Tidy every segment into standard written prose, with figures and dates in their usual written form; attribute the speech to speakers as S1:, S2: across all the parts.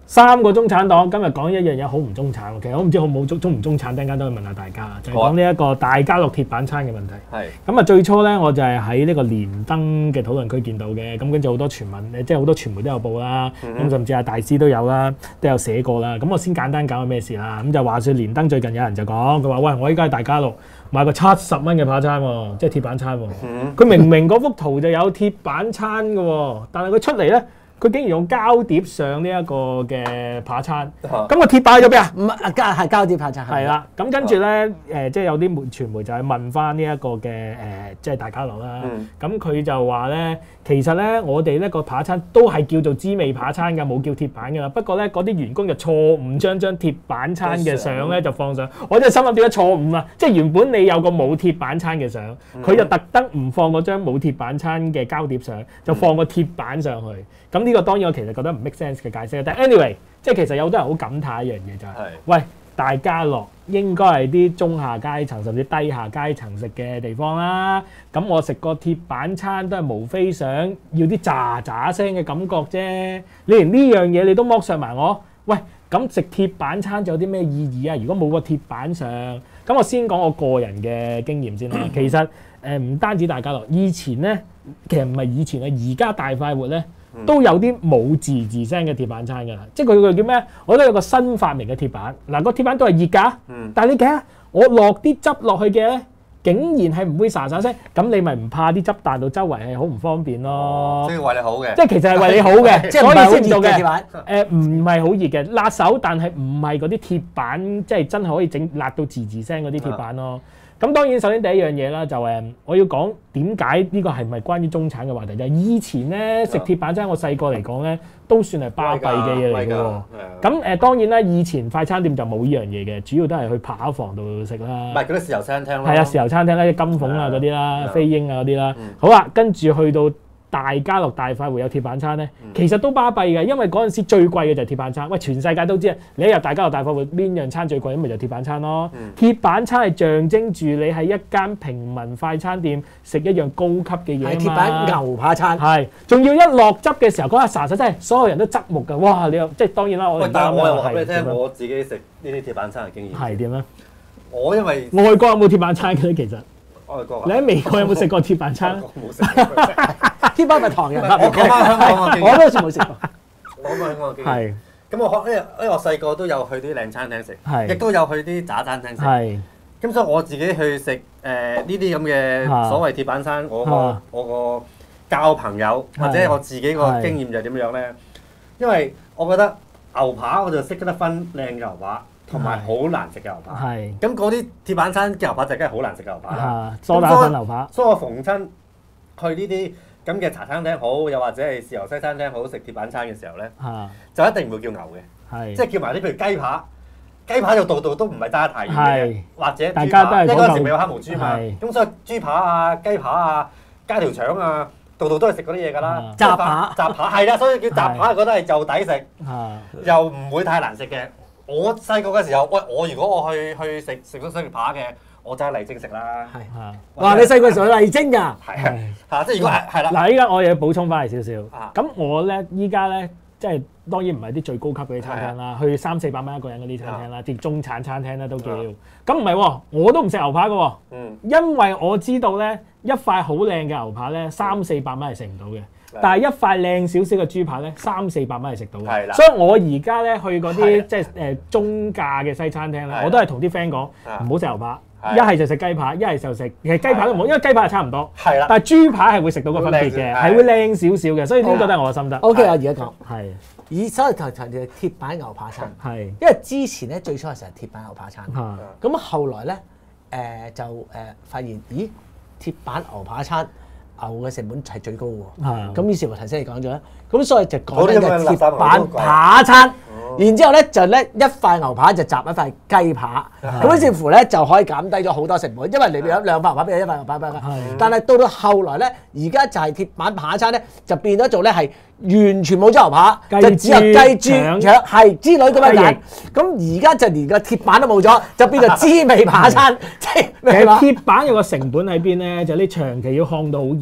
S1: 3個中產黨今日講一樣嘢好唔中產喎，其實我唔知好唔好中唔中產，陣間都去問下大家，就係講呢一個大家樂鐵板餐嘅問題。
S2: 係
S1: 咁啊，最初咧我就係喺呢個連登嘅討論區見到嘅，咁跟住好多傳聞，即係好多傳媒都有報啦，咁甚至係大師都有啦，都有寫過啦。咁我先簡單講下咩事啦。咁就話説連登最近有人就講，佢話喂，我依家喺大家樂買個70蚊嘅扒餐喎，即係鐵板餐喎。佢明明嗰幅圖就有鐵板餐嘅喎，但係佢出嚟咧。佢竟然用膠碟上呢一個嘅扒餐，咁個鐵板去咗邊啊？
S3: 唔係膠碟扒餐。
S1: 係啦，咁跟住咧即係有啲傳媒就係問翻呢一個嘅即係大家樂啦。咁佢就話咧，其實咧我哋呢個扒餐都係叫做滋味扒餐㗎，冇叫鐵板㗎啦。不過咧嗰啲員工就錯誤將鐵板餐嘅相咧就放上，我真係心諗點解錯誤啊？即係原本你有個冇鐵板餐嘅相，佢就特登唔放嗰張冇鐵板餐嘅膠碟上，就放個鐵板上去。咁呢個當然我其實覺得唔 make sense 嘅解釋，但係 anyway， 即係其實有好多人好感嘆一樣嘢就係，喂，大家樂應該係啲中下階層甚至低下階層食嘅地方啦。咁我食個鐵板餐都係無非想要啲喳喳聲嘅感覺啫。你連呢樣嘢你都剝削埋我，喂，咁食鐵板餐仲有啲咩意義啊？如果冇個鐵板上，咁我先講我個人嘅經驗先啦。其實唔單止大家樂，以前咧其實唔係以前啊，而家大快活咧。都有啲冇字聲嘅鐵板餐㗎啦，即係佢叫咩？我都有個新發明嘅鐵板，嗱個鐵板都係熱㗎，但係你睇下我落啲汁落去嘅咧，竟然係唔會沙沙聲，咁你咪唔怕啲汁彈到周圍係好唔方便咯？
S2: 即係為你好嘅，
S1: 即係其實係為你好嘅，
S3: 即係唔係好熱嘅鐵板？
S1: 唔係好熱嘅，辣手，但係唔係嗰啲鐵板，即係真係可以整辣到字聲嗰啲鐵板咯。咁當然首先第一樣嘢啦，就我要講點解呢個係咪關於中產嘅話題？就係以前咧食鐵板餐，我細個嚟講咧都算係巴閉嘅嘢嚟嘅喎。咁當然啦，以前快餐店就冇呢樣嘢嘅，主要都係去扒房度食啦。
S2: 唔係嗰啲豉油餐廳咯。
S1: 係啊，豉油餐廳咧，金鳳啊嗰啲啦，飛鷹啊嗰啲啦。好啦，跟住去到大家樂大快活有鐵板餐咧，其實都巴閉嘅，因為嗰陣時最貴嘅就係鐵板餐。喂，全世界都知啊，你一入大家樂大快活邊樣餐最貴，咁咪就鐵板餐咯。鐵板餐係象徵住你喺一間平民快餐店食一樣高級嘅嘢啊嘛。
S3: 係鐵板牛扒餐。
S1: 係，仲要一落汁嘅時候，嗰下沙真係所有人都側目㗎。哇！你又即係當然啦，
S2: 但係我又話俾你聽，我自己食呢啲鐵板餐嘅經驗。
S1: 係點咧？
S2: 我因為
S1: 外國有冇鐵板餐嘅咧？其實
S2: 外國
S1: 你喺美國有冇食過鐵板餐？
S2: 冇食過。
S3: 鐵板咪唐人，
S2: 我講翻香港嘅經驗，
S3: 我都好似冇食過。
S2: 我講翻香港嘅經驗。
S1: 係。
S2: 咁因為我細個都有去啲靚餐廳食，亦都有去啲渣餐廳食。
S1: 係。
S2: 咁所以我自己去食呢啲咁嘅所謂鐵板餐，我個交朋友或者我自己個經驗就係點樣咧？因為我覺得牛扒我就識得分靚嘅牛扒同埋好難食嘅牛扒。
S1: 係。
S2: 咁嗰啲鐵板餐嘅牛扒就梗係好難食嘅牛扒啦。
S1: 梳打粉牛扒。
S2: 所以我逢親去呢啲咁嘅茶餐廳好，又或者係豉油西餐廳好食鐵板餐嘅時候咧，就一定唔會叫牛嘅，即係叫埋啲譬如雞扒，雞扒就度度都唔係爭得太遠嘅，或者豬扒，因為嗰陣時未有黑毛豬嘛，咁所以豬扒啊、雞扒啊、加條腸啊，度度都係食嗰啲嘢㗎啦。
S3: 雜扒
S2: 係啦，所以叫雜扒，覺得係就抵食，又唔會太難食嘅。我細個嘅時候，喂，我如果我去食咗雙魚扒嘅。我就係麗晶食啦，
S3: 係，哇！你細個時候麗晶㗎，
S2: 係啊，即係如果係啦。
S1: 嗱，依家我又要補充翻嚟少少。咁我咧依家咧，即係當然唔係啲最高級嗰啲餐廳啦，去300-400蚊一個人嗰啲餐廳啦，啲中產餐廳咧都叫。咁唔係喎，我都唔食牛扒㗎喎，因為我知道咧一塊好靚嘅牛扒咧300-400蚊係食唔到嘅。但係一塊靚少少嘅豬扒咧，300-400蚊係食到嘅。所以我而家咧去嗰啲即係中價嘅西餐廳咧，我都係同啲 friend 講唔好食牛扒。一係就食雞扒，一係就食其實雞扒都唔好，因為雞扒係差唔多。係啦。但係豬扒係會食到個分別嘅，係會靚少少嘅，所以呢個都係我嘅心得。
S3: O K， 我而家講
S1: 係
S3: 以所謂頭條鐵板牛扒餐，
S1: 係
S3: 因為之前咧最初係成日鐵板牛扒餐，咁後來咧就發現，咦鐵板牛扒餐牛嘅成本係最高喎。咁於是乎頭先你講咗啦，咁所以就講緊嘅鐵板扒餐。然之後咧就咧一塊牛扒就集一塊雞扒，咁於是乎咧就可以減低咗好多成本，因為你有2塊牛扒俾你1塊牛扒俾你。但係到後來咧，而家就係鐵板扒餐咧就變咗做咧係完全冇咗牛扒，就只有雞豬腸係之類咁樣嘅。咁而家就連個鐵板都冇咗，就變做滋味扒餐。即係
S1: 其實鐵板有個成本喺邊咧？就你長期要烘到好熱啊！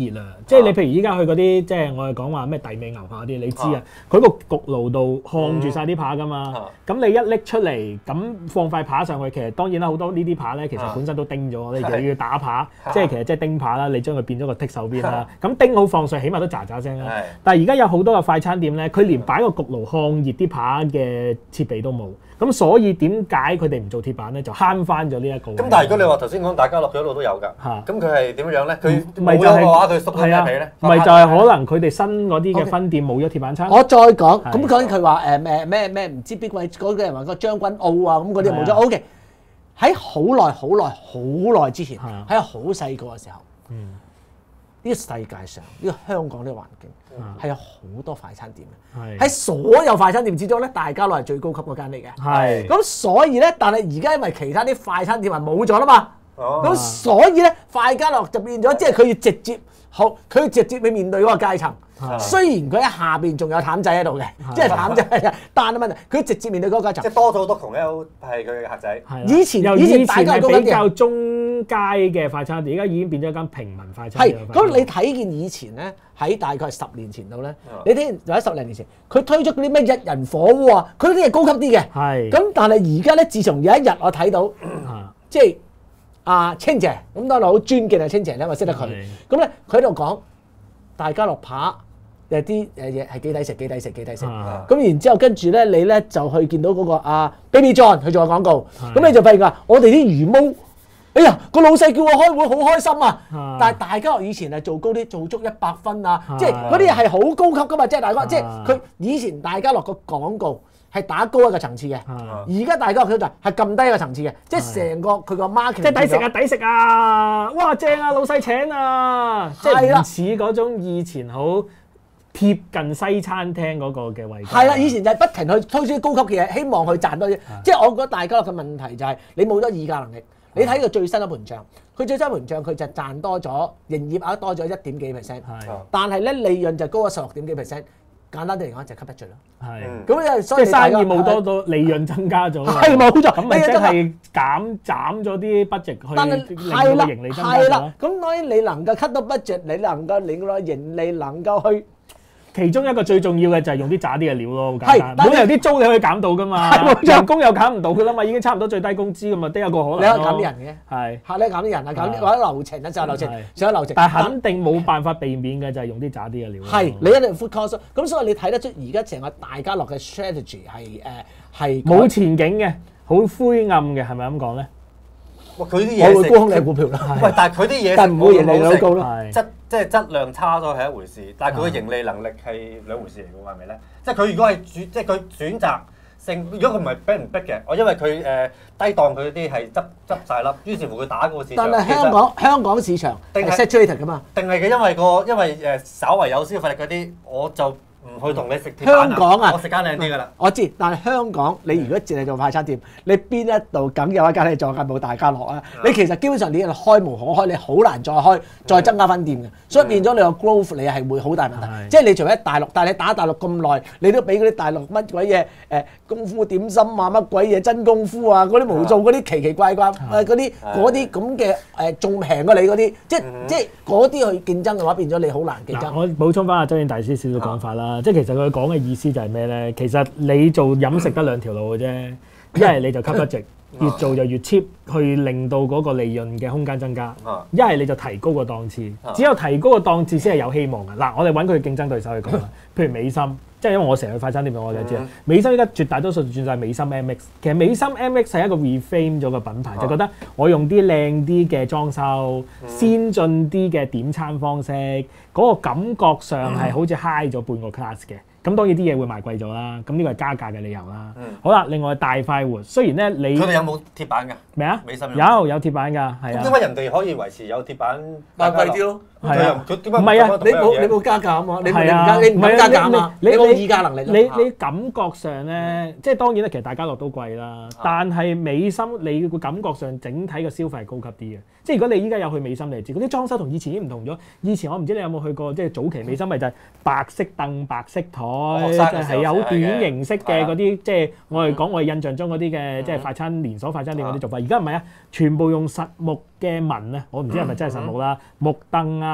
S1: 即係你譬如依家去嗰啲，即係我哋講話咩底尾牛扒嗰啲，你知啊，佢個焗爐度烘住晒啲扒噶嘛。咁你一拎出嚟，咁放塊扒上去，其實當然啦，好多呢啲扒咧，其實本身都叮咗，你又要打扒，即係其實即係叮扒啦，你將佢變咗個剔手邊啦。咁叮好放水，起碼都喳喳聲啦。但係而家有好多嘅快餐店咧，佢連擺個焗爐烘熱啲扒嘅設備都冇。咁所以點解佢哋唔做鐵板咧？就慳翻咗呢一個。
S2: 咁但係如果你話頭先講大家樂佢一路都有㗎，咁佢係點樣咧？佢冇咗嘅話，佢縮咗咩皮咧？
S1: 咪就係可能佢哋新嗰啲嘅分店冇咗鐵板餐。
S3: 我再講，咁講緊佢話咩唔知邊位嗰個人話個將軍澳啊，咁嗰啲冇咗。O.K. 喺好耐之前，喺好細個嘅時候，呢個世界上呢個香港呢個環境係有好多快餐店嘅，喺所有快餐店之中咧，大家樂係最高級嗰間嚟嘅。係咁，所以咧，但係而家因為其他啲快餐店係冇咗啦嘛，咁所以咧，快家樂就變咗，即係佢要直接佢要直接去面對嗰個階層。雖然佢喺下邊仲有譚仔喺度嘅，即係譚仔，但係問題佢直接面對嗰個階層，
S2: 即係多咗好多窮 L 係佢嘅客仔。
S3: 以前大家
S1: 係比較中階嘅快餐店，而家已經變咗間平民快餐店。
S3: 係咁，你睇見以前咧，喺大概10年前度咧，你睇或者10零年前，佢推出嗰啲咩一人火鍋啊，佢啲係高級啲嘅。係咁，但係而家咧，自從有一日我睇到，即係阿清姐咁，當然好尊敬阿清姐咧，我識得佢。咁咧，佢喺度講大家樂扒。有啲嘢係幾抵食。咁然之後跟住咧，你咧就去見到嗰個Baby John 去做個廣告，咁你就發現話我哋啲魚毛，哎呀個老細叫我開會好開心啊！但係大家樂以前係做高啲，做足100分啊，即係嗰啲嘢係好高級噶嘛，即係大家即係佢以前大家樂個廣告係打高一個層次嘅，而家大家樂佢就係撳低一個層次嘅，即係成個佢個 marketing
S1: 即係抵食啊！哇正啊，老細請啊！即係唔似嗰種以前好貼近西餐廳嗰個嘅位置。係啦，
S3: 以前就係不停去推出啲高級嘅嘢，希望去賺多啲。即係我覺得大家樂嘅問題就係你冇咗議價能力。你睇佢最新一盤帳，佢最新盤帳佢就賺多咗，營業額多咗1點幾%，但係咧利潤就高咗16點幾%。簡單啲嚟講就吸得著咯。係。咁所以
S1: 生意冇多到，利潤增加咗。
S3: 係冇錯。
S1: 咁咪即係斬咗啲 budget 去令到盈利增加咗。
S3: 係啦。咁當然你能夠 cut 到 budget，你能夠令到盈利能夠去。
S1: 其中一個最重要嘅就係用啲渣啲嘅料咯，好簡單。冇理由啲租你可以減到噶嘛，人工又減唔到噶啦嘛，已經差唔多最低工資咁嘛，都有個可能。
S3: 你可以減啲人嘅，係嚇你減啲人啊，減啲或者流程啊，就流程，上流程。
S1: 但係肯定冇辦法避免嘅就係用啲渣啲嘅料。
S3: 係你一定 food cost，咁所以你睇得出而家成個大家樂嘅 strategy 係
S1: 冇前景嘅，好灰暗嘅，係咪咁講咧？
S2: 哇！佢啲嘢
S3: 我會沽空你股票啦。
S2: 喂，但係佢啲嘢
S3: 但唔會盈利好高咯。
S2: 即係質量差咗係一回事，但係佢嘅盈利能力係兩回事嚟嘅喎，係咪咧？即係佢如果係即係佢選擇性，如果佢唔係俾人逼嘅，我因為佢低檔佢啲係執晒粒，於是乎佢打嗰個市場。
S3: 但係香港市場係 saturated 㗎嘛？
S2: 定係嘅，因為稍為有消費力嗰啲，我就唔去同你食鐵板。
S3: 香港啊，
S2: 我食間靚啲㗎啦。
S3: 我知，但係香港你如果淨係做快餐店，你邊一度梗有一間你做緊冇大家樂啊？你其實基本上你開無可開，你好難再開再增加分店嘅，所以變咗你個 growth 你係會好大問題。即係你除咗喺大陸，但係你打大陸咁耐，你都俾嗰啲大陸乜鬼嘢功夫點心啊，乜鬼嘢真功夫啊，嗰啲無數嗰啲奇奇怪怪嗰啲咁嘅仲平過你嗰啲，即係嗰啲去競爭嘅話，變咗你好難競爭。
S1: 我補充翻阿周遠大師少少講法啦。即係其實佢講嘅意思就係咩咧？其實你做飲食得兩條路嘅啫，一係你就吸得值，越做就越 cheap，去令到嗰個利潤嘅空間增加；一係你就提高個檔次，只有提高個檔次先係有希望嘅。嗱，我哋揾佢競爭對手去講啦，譬如美心，即係因為我成日去快餐店，我就知啦。美心依家絕大多數轉晒美心 MX， 其實美心 MX 係一個 reframe 咗個品牌，就覺得我用啲靚啲嘅裝修、先進啲嘅點餐方式，嗰個感覺上係好似 high 咗半個 class 嘅。咁當然啲嘢會賣貴咗啦，咁呢個係加價嘅理由啦。好啦，另外大快活，雖然咧你
S2: 佢哋有冇鐵板㗎？
S1: 咩啊？
S2: 美心
S1: 有鐵板㗎，係啊。
S2: 咁點解人哋可以維持有鐵板
S3: 賣貴啲咯？
S1: 係啊，
S3: 唔係啊，你冇加價啊嘛，你唔加價啊嘛，你冇議價能力。
S1: 你感覺上咧，即係當然咧，其實大家樂都貴啦，但係美心你會感覺上整體嘅消費係高級啲嘅。即係如果你依家有去美心，你就知嗰啲裝修同以前已經唔同咗。以前我唔知你有冇去過，即係早期美心咪就係白色凳、白色台，係有短形式嘅嗰啲，即係我哋講我哋印象中嗰啲嘅，即係快餐連鎖快餐店嗰啲做法。而家唔係啊，全部用實木嘅紋啊，我唔知係咪真係實木啦，木凳啊。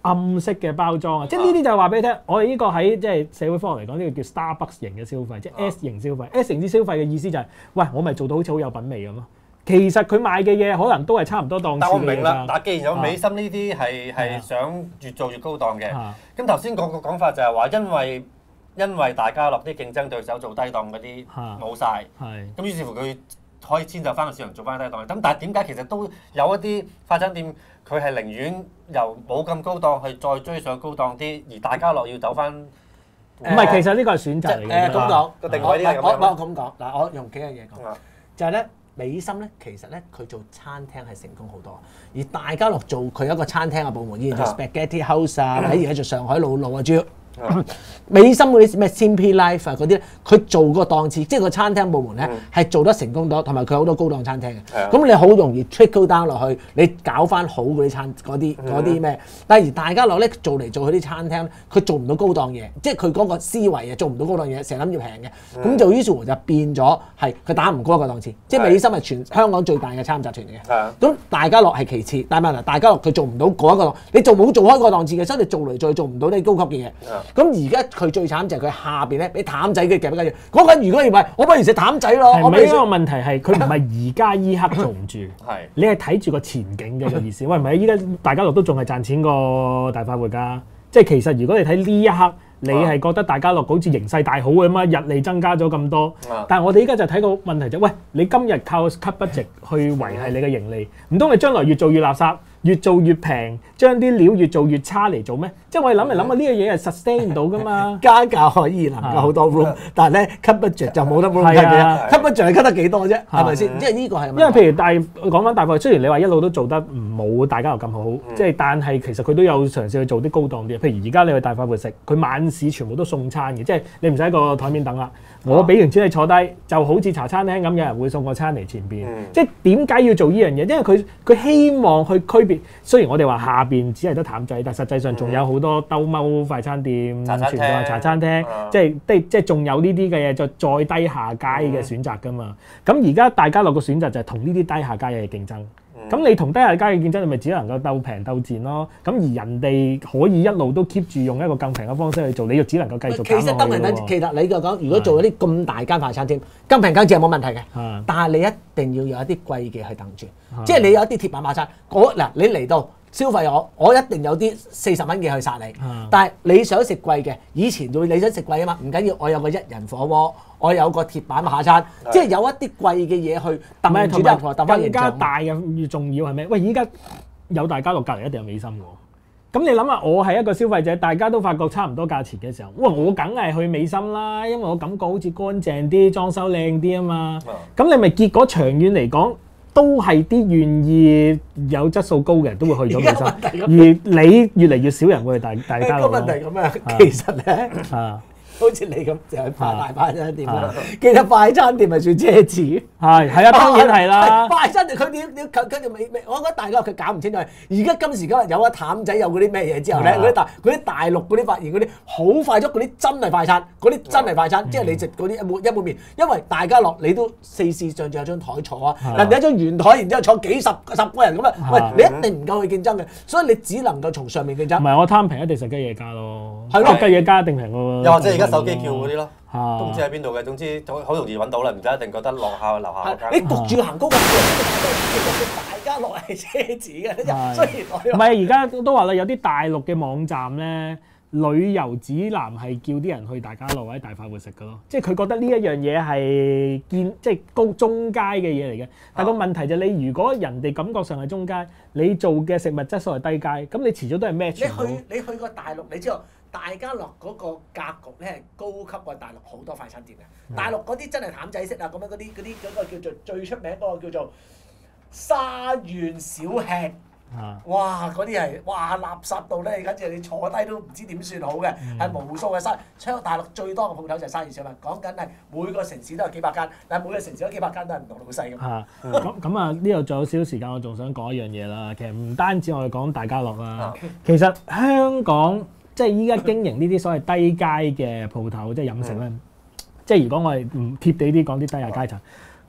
S1: 暗色嘅包裝啊，即係呢啲就係話俾你聽，我哋呢個喺即係社會科學嚟講，呢個叫 Starbucks 型嘅消費，即係 S 型消費。S 型之消費嘅意思就係，喂，我咪做到好似好有品味咁咯。其實佢賣嘅嘢可能都係差唔多檔次嘅嘢。
S2: 但我明啦，嗱，既然有美心呢啲係想越做越高檔嘅，咁頭先個講法就係話，因為大家樂啲競爭對手做低檔嗰啲冇晒，咁於是乎佢可以遷就翻個市場做翻低檔。咁但係點解其實都有一啲快餐店佢係寧願由冇咁高檔去再追上高檔啲，而大家樂要走翻？
S1: 唔係，其實呢個係選擇嚟嘅。
S3: 咁講
S2: 個定位呢係咁樣。
S3: 我咁講嗱，我用幾樣嘢講，就係咧。美心咧，其實咧佢做餐廳係成功好多，而大家樂做佢有一個餐廳嘅部門，以前做 Spaghetti House 啊，喺而家做上海老路啊，主要美心嗰啲咩 Simply Life 啊嗰啲咧，佢做個檔次，即係個餐廳部門咧係做得成功多，同埋佢好多高檔餐廳嘅。咁你好容易 trickle down 落去，你搞翻好嗰啲餐嗰啲咩？但係而大家樂咧做嚟做去啲餐廳，佢做唔到高檔嘢，即係佢嗰個思維啊做唔到高檔嘢，成日諗住平嘅。咁就於是乎就變咗係佢打唔高一個檔次。即係美心係全香港最大嘅餐飲集團嚟嘅。咁大家樂係其次，但係問題大家樂佢做唔到嗰一個檔，你冇做開個檔次嘅，所以你做嚟做去做唔到啲高級嘅嘢。咁而家佢最慘就係佢下邊咧俾淡仔嘅夾緊住。講緊如果唔係，我不如食淡仔咯。
S1: 係咪呢個問題係佢唔係而家依刻做唔住？係你係睇住個前景嘅意思。喂，唔係依家大家樂都仲係賺錢過大快活㗎。即係其實如果你睇呢一刻，你係覺得大家樂好似形勢大好嘅嘛，日利增加咗咁多。但係我哋依家就睇個問題就係，喂，你今日靠 cut budget 去維係你嘅盈利，唔通你將來越做越垃圾？越做越平，將啲料越做越差嚟做咩？即係我哋諗嚟諗下，呢個嘢係 sustain 唔到噶嘛。加價可以能夠好多 room，但係咧 cut budget 就冇得 room 嘅。cut budget 係 cut 得幾多啫？係咪先？即係呢個係。因為譬如講翻大快活，雖然你話一路都做得冇大家樂咁好，即係但係其實佢都有嘗試去做啲高檔啲。譬如而家你去大快活食，佢晚市全部都送餐嘅，即係你唔使喺個台面等啦。我俾完錢你坐低，就好似茶餐廳咁，有人會送個餐嚟前邊。即係點解要做呢樣嘢？因為佢希望去區別。雖然我哋話下邊只係得淡仔，但實際上仲有好多兜踎快餐店、全部係茶餐廳，即係仲有呢啲嘅嘢，就再低下階嘅選擇㗎嘛。咁而家大家樂個選擇就係同呢啲低下階嘅競爭。咁你同低下階嘅競爭，你咪只能夠鬥平鬥賤咯。咁而人哋可以一路都 keep 住用一個更平嘅方式去做，你就只能夠繼續減落去。其實得平其實你就講，如果做嗰啲咁大間快餐店，更平更賤係冇問題嘅。但係你一定要有一啲貴嘅去等住，即係你有一啲鐵板快餐。嗱，你嚟到消費我一定有啲40蚊嘅去殺你。但係你想食貴嘅，以前你想食貴啊嘛，唔緊要，我有個一人火鍋。我有個鐵板下餐，即係有一啲貴嘅嘢去揼住揼翻形象。更加大嘅越重要係咩？喂，依家有大家樂隔離一定有美心喎。咁你諗下，我係一個消費者，大家都發覺差唔多價錢嘅時候，哇！我梗係去美心啦，因為我感覺好似乾淨啲、裝修靚啲啊嘛。咁你咪結果長遠嚟講，都係啲願意有質素高嘅人都會去咗美心，而你越嚟越少人會去大家樂。個問題咁啊，其實咧好似你咁就係大快餐店啦，其實快餐店係算奢侈。係啊，當然係啦。快餐店佢條尾，我覺得大家佢搞唔清楚。而家今時今日有咗淡仔有嗰啲咩嘢之後咧，嗰啲大陸嗰啲發現嗰啲好快速嗰啲真係快餐，嗰啲真係快餐，即係你食嗰啲一碗麵，因為大家樂你都4視上仲有張台坐啊，人哋一張圓台，然之後坐十個人咁啊，喂，你一定唔夠去競爭嘅，所以你只能夠從上面競爭。唔係我貪平一定食雞野家咯，係咯，雞野家一定平過。又或者而家手機叫嗰啲咯，都唔知喺邊度嘅。總之好容易揾到啦，唔使一定覺得樓下嗰間。你焗住行高架，大家樂係奢侈嘅。雖然唔係而家都話啦，有啲大陸嘅網站咧，旅遊指南係叫啲人去大家樂或者大快活食嘅咯。即係佢覺得呢一樣嘢係即係高中階嘅嘢嚟嘅。但個問題就係你如果人哋感覺上係中階，你做嘅食物質素係低階，咁你遲早都係match。你去過大陸，你知道。大家樂嗰個格局咧係高級過大陸好多快餐店嘅。大陸嗰啲真係淡仔式啊，咁樣嗰個叫做最出名嗰個叫做沙縣小吃。哇！嗰啲係垃圾到咧，跟住你坐低都唔知點算好嘅，係無數嘅大陸最多嘅鋪頭就係沙縣小吃。講緊係每個城市都有幾百間，但係每個城市有幾百間都係唔同老細咁。咁啊，呢度仲有少少時間，我仲想講一樣嘢啦。其實唔單止我哋講大家樂啦，其實香港。即係依家經營呢啲所謂低階嘅鋪頭，即係飲食咧。即係如果我哋唔貼地啲講啲低下階層，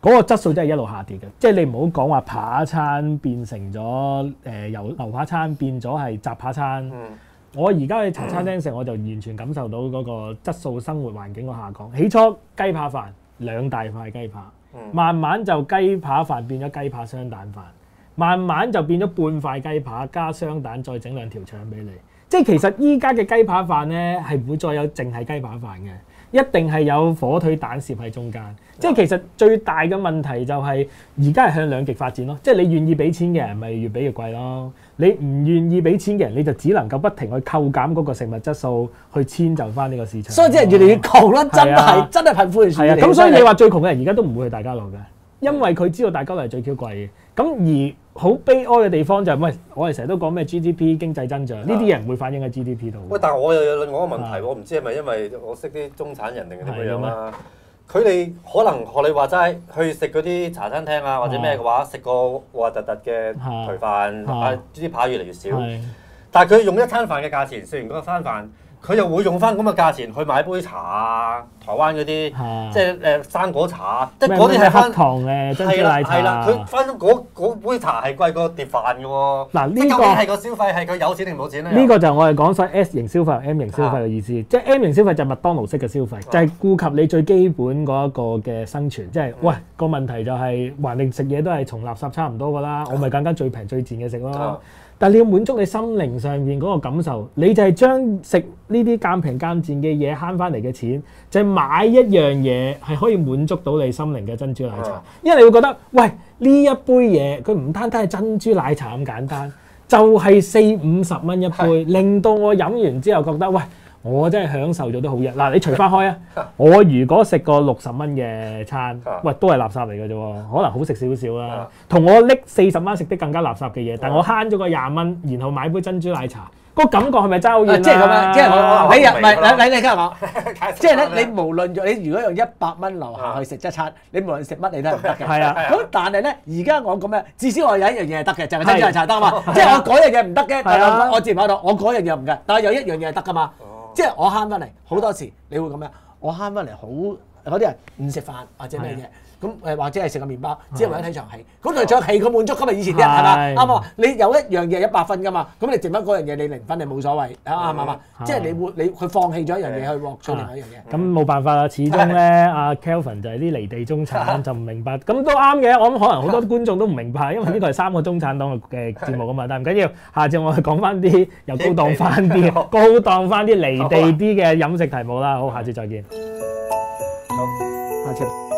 S1: 嗰個質素真係一路下跌嘅。即係你唔好講話扒餐變成咗由牛扒餐變咗係雜扒餐。我而家去茶餐廳食，我就完全感受到嗰個質素生活環境個下降。起初雞扒飯2大塊雞扒，慢慢就雞扒飯變咗雞扒雙蛋飯，慢慢就變咗半塊雞扒加雙蛋，再整2條腸俾你。即係其實依家嘅雞扒飯咧係唔會再有淨係雞扒飯嘅，一定係有火腿蛋攝喺中間。即係其實最大嘅問題就係而家係向兩極發展咯。即係你願意俾錢嘅人咪越俾越貴咯，你唔願意俾錢嘅人你就只能夠不停去扣減嗰個食物質素去遷就翻呢個市場。
S3: 所以啲人越嚟越窮啦，真係貧富懸殊。
S1: 係啊，咁所以你話最窮嘅人而家都唔會去大家樂嘅，因為佢知道大家樂係最 Q 貴嘅。咁而好悲哀嘅地方就係，喂，我哋成日都講咩 GDP 經濟增長，呢啲嘢唔會反映喺 GDP 度。
S2: 喂，但係我又有另外一個問題，我唔知係咪因為我識啲中產人定係點樣啦？佢哋可能學你話齋去食嗰啲茶餐廳啊或者咩嘅話，食個核突突嘅頹飯，啲扒越嚟越少。但係佢用一餐飯嘅價錢，食完嗰餐飯，佢又會用翻咁嘅價錢去買杯茶啊，台灣嗰啲即係生果茶，即係嗰啲係黑糖嘅珍珠奶茶。係啦，佢翻嗰杯茶係貴過碟飯嘅喎。嗱，呢個係個消費係佢有錢定冇錢咧？
S1: 呢個就我哋講晒 S 型消費、M 型消費嘅意思。即係 M 型消費就係麥當勞式嘅消費，就係顧及你最基本嗰一個嘅生存。即係喂，個問題就係橫掂食嘢都係從垃圾差唔多㗎啦，我咪揀間最平最賤嘅食咯。但係你要滿足你心靈上面嗰個感受，你就係將食呢啲賤平賤賤嘅嘢慳翻嚟嘅錢，就係買一樣嘢係可以滿足到你心靈嘅珍珠奶茶。因為你會覺得，喂，呢一杯嘢佢唔單單係珍珠奶茶咁簡單，就係40-50蚊一杯，令到我飲完之後覺得，喂，我真係享受咗都好日。嗱，你除翻開啊！我如果食個60蚊嘅餐，喂，都係垃圾嚟嘅啫喎，可能好食少少啦。同我拎40蚊食啲更加垃圾嘅嘢，但係我慳咗個20蚊，然後買杯珍珠奶茶，個感覺係咪爭好遠？
S3: 即係咁樣，即係我你聽我講，即係咧，你無論你如果用100蚊樓下去食一餐，你無論食乜你都係唔得嘅。係啊，咁但係咧，而家我咁樣，至少我有一樣嘢係得嘅，就係珍珠奶茶得嘛。即係我嗰樣嘢唔得嘅，但係我自然買到，我嗰樣嘢唔得，但係有一樣嘢係得㗎嘛。即係我慳翻嚟，好多時你會咁樣，我慳翻嚟好嗰啲人唔食飯或者咩嘢，咁或者係食個麵包，只係為咗睇場戲，咁場戲佢滿足今日以前啲人係咪？啱啊！你有一樣嘢100分㗎嘛，咁你剩翻嗰樣嘢你0分你冇所謂，啱唔啱？即係你佢放棄咗一樣嘢去獲取另外一樣嘢。
S1: 咁冇辦法啦，始終咧阿 Kelvin 就係啲離地中產就唔明白，咁都啱嘅。我諗可能好多觀眾都唔明白，因為呢個係3個中產黨嘅節目啊嘛。但係唔緊要，下次我哋講翻啲又高檔翻啲、高檔翻啲離地啲嘅飲食題目啦。好，下次再見。好，下次。